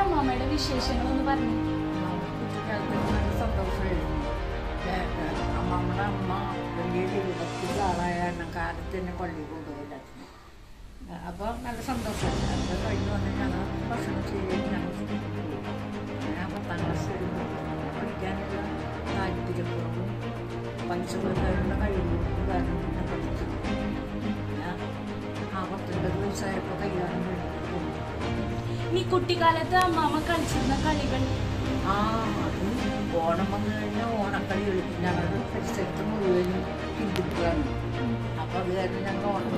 അമ്മമ്മയുടെ വിശേഷങ്ങളൊന്ന് പറഞ്ഞു. സന്തോഷമായിരുന്നു. അമ്മമ്മയുടെ അമ്മ വലിയ രൂപത്തിലുള്ള ആളായ കാരണം കാലത്ത് തന്നെ പള്ളി കൊണ്ടുപോയില്ല. അപ്പോൾ നല്ല സന്തോഷമാണ്. അത് കഴിഞ്ഞ് വന്ന് ഞങ്ങൾ ഭക്ഷണം ചെയ്ത് ഞങ്ങൾ പോയി. ഞാൻ 10ാം ക്ലാസ് വരുമ്പോൾ പഠിക്കാനുള്ള താല്പര്യക്കുറവും പലിശക്കാരുടെ കഴിവും കാരണം പിന്നെ പഠിച്ചു. ഞാൻ 49 വയസ്സായപ്പോൾ കല്യാണം കഴിഞ്ഞു. ഈ കുട്ടിക്കാലത്ത് അമ്മാമ്മ കളിച്ചിരുന്ന കളികൾ? അത് ഓണം വന്നു കഴിഞ്ഞാൽ ഓണക്കളി കളിക്കും. ഞങ്ങളുടെ പരിസരത്ത് മുഴുവനും ഹിന്ദുക്കളാണ്. അപ്പോൾ അത് കാരണം ഞങ്ങൾ ഓണം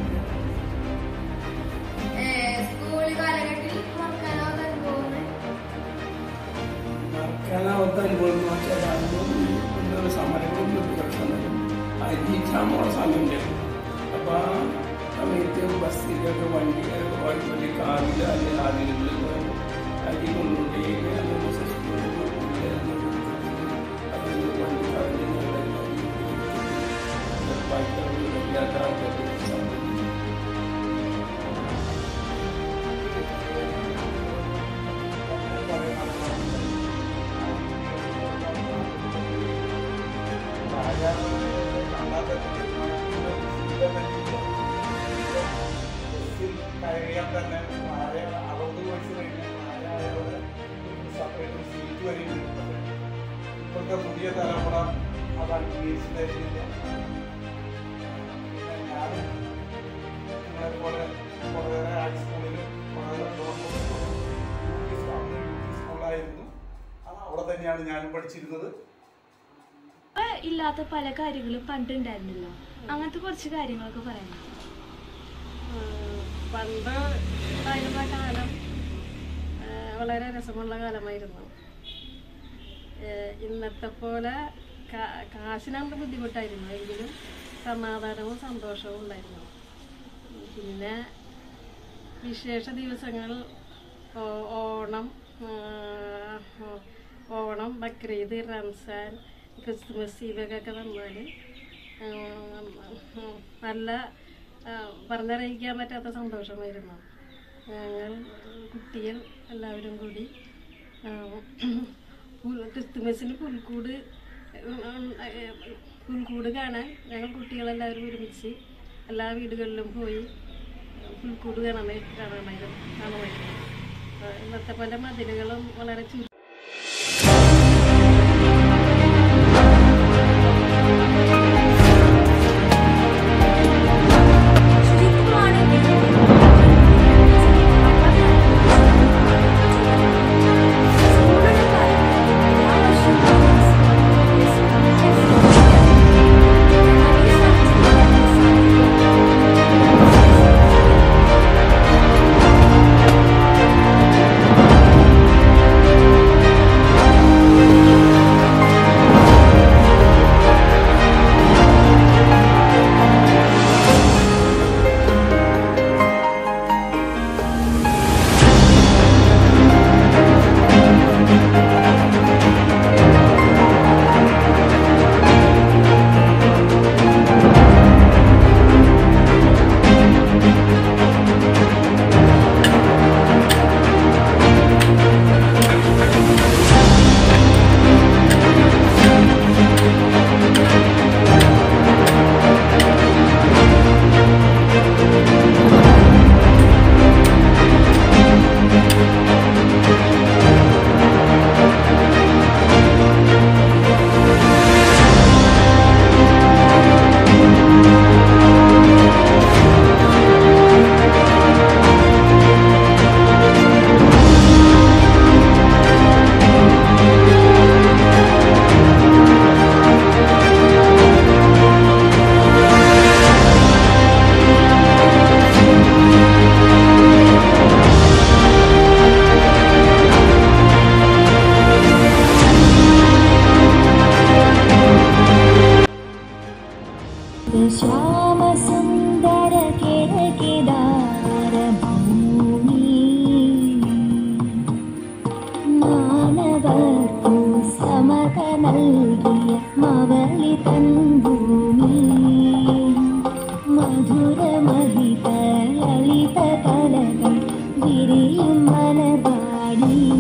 സമരങ്ങളും പ്രശ്നങ്ങളും അരിക്ഷാമോ സമയമുണ്ടായിരുന്നു. അപ്പോൾ ആ സമയത്ത് ബസ്സിലൊക്കെ വലിയ കാറിൽ അല്ലെങ്കിൽ ആദ്യങ്ങളിൽ അരി കൊണ്ടുപോയി കയറിയാൽ തന്നെ 60 വയസ്സ് കഴിഞ്ഞ് സെപ്പറേറ്റ് സീറ്റ് വരെയുണ്ട്. ഇപ്പോഴത്തെ പുതിയ തലമുറ അത് അംഗീകരിച്ചിട്ടില്ല. ഞാൻ നിങ്ങളെപ്പോലെ കുറേയേറെ ഹൈസ്കൂളിലും സ്കൂളായിരുന്നു. അവിടെ തന്നെയാണ് ഞാനും പഠിച്ചിരുന്നത്. ഇല്ലാത്ത പല കാര്യങ്ങളും പണ്ടുണ്ടായിരുന്നില്ല. അങ്ങനത്തെ കുറച്ച് കാര്യങ്ങളൊക്കെ പറയാം. പണ്ട് ഉണ്ടായിരുന്ന കാലം വളരെ രസമുള്ള കാലമായിരുന്നു. ഇന്നത്തെ പോലെ കാശിനാണ് ബുദ്ധിമുട്ടായിരുന്നു, എങ്കിലും സമാധാനവും സന്തോഷവും ഉണ്ടായിരുന്നു. പിന്നെ വിശേഷ ദിവസങ്ങൾ ഓണം, ബക്രീദ്, റംസാൻ, ക്രിസ്മസ് ഇവയൊക്കെ വന്നാൽ നല്ല പറഞ്ഞറിയിക്കാൻ പറ്റാത്ത സന്തോഷമായിരുന്നു. ഞങ്ങൾ കുട്ടികൾ എല്ലാവരും കൂടി ക്രിസ്തുമസിന് പുൽക്കൂട് കാണാൻ ഞങ്ങൾ കുട്ടികളെല്ലാവരും ഒരുമിച്ച് എല്ലാ വീടുകളിലും പോയി പുൽക്കൂട് കാണുമായിരുന്നു. ഇന്നത്തെ പോലെ മതിലുകളും വളരെ മധുരമഹിത ലളിത കലകൾ വിരിയും മലർവാടി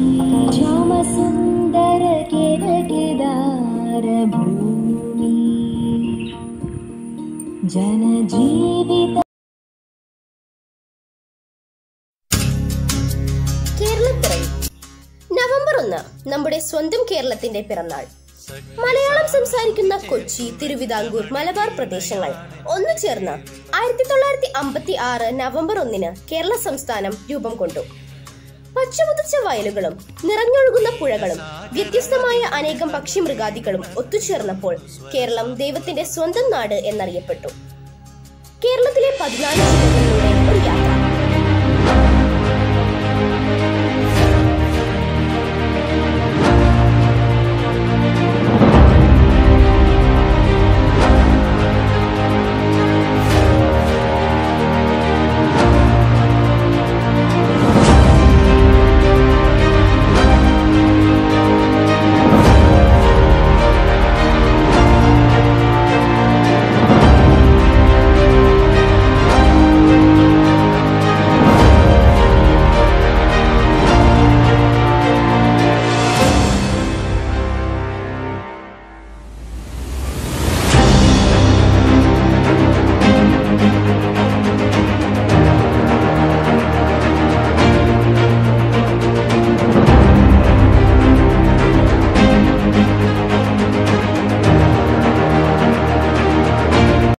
കേരളപ്പിറവി നവംബർ 1 നമ്മുടെ സ്വന്തം കേരളത്തിന്റെ പിറന്നാൾ. മലയാളം സംസാരിക്കുന്ന കൊച്ചി, തിരുവിതാംകൂർ, മലബാർ പ്രദേശങ്ങൾ ഒന്നു ചേർന്ന് 1956 നവംബർ 1 കേരള സംസ്ഥാനം രൂപം കൊണ്ടു. പച്ചമുതച്ച വയലുകളും നിറഞ്ഞൊഴുകുന്ന പുഴകളും വ്യത്യസ്തമായ അനേകം പക്ഷിമൃഗാദികളും ഒത്തുചേർന്നപ്പോൾ കേരളം ദൈവത്തിന്റെ സ്വന്തം നാട് എന്നറിയപ്പെട്ടു. കേരളത്തിലെ 14 ജില്ലകളിലൂടെ